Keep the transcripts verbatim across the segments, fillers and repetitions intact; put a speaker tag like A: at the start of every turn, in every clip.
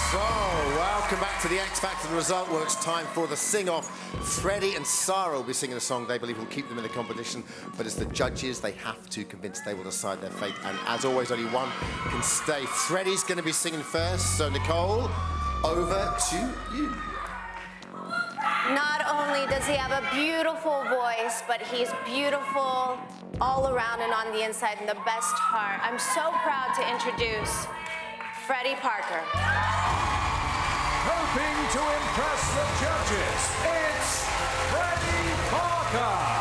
A: So, welcome back to the X Factor. The result works. Time for the sing-off. Freddie and Sarah will be singing a song they believe will keep them in the competition, but as the judges, they have to convince they will decide their fate. And as always, only one can stay. Freddie's going to be singing first, so Nicole, over to you.
B: Not only does he have a beautiful voice, but he's beautiful all around and on the inside, and the best heart. I'm so proud to introduce Freddie Parker.
C: Hoping to impress the judges, it's Freddie Parker.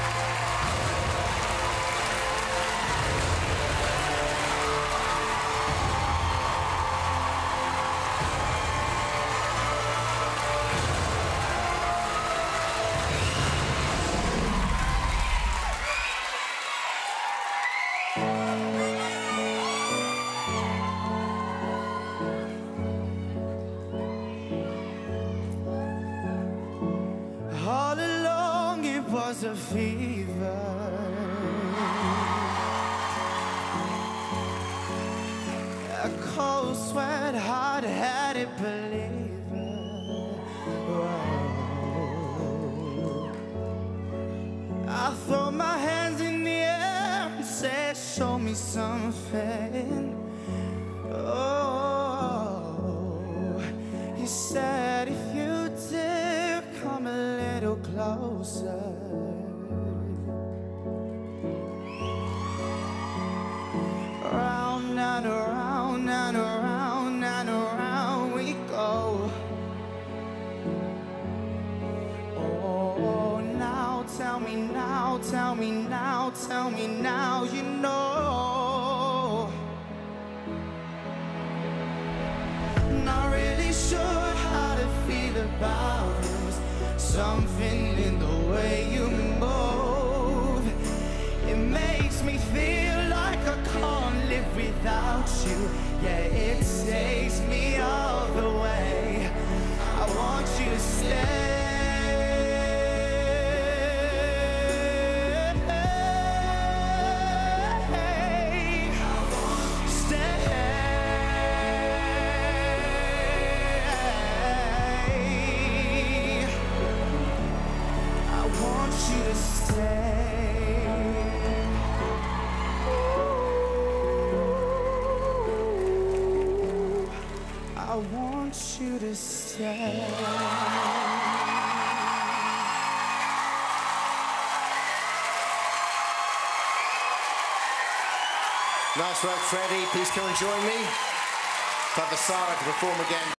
D: All along it was a fever, a cold sweat, hard-headed believer. Whoa. I throw my hands in the air and say, show me something. Oh, he said, if you dare come a little closer. Round and around and around and around we go. Oh, now tell me now, tell me now, tell me now, you know. Not really sure how to feel about this. Something in the way you move, it makes me feel like I can't live without you. Yeah, it takes me all the way. I want you to stay. I want you to stay.
A: Nice work, Freddie. Please come and join me. Time for Sarah to perform again.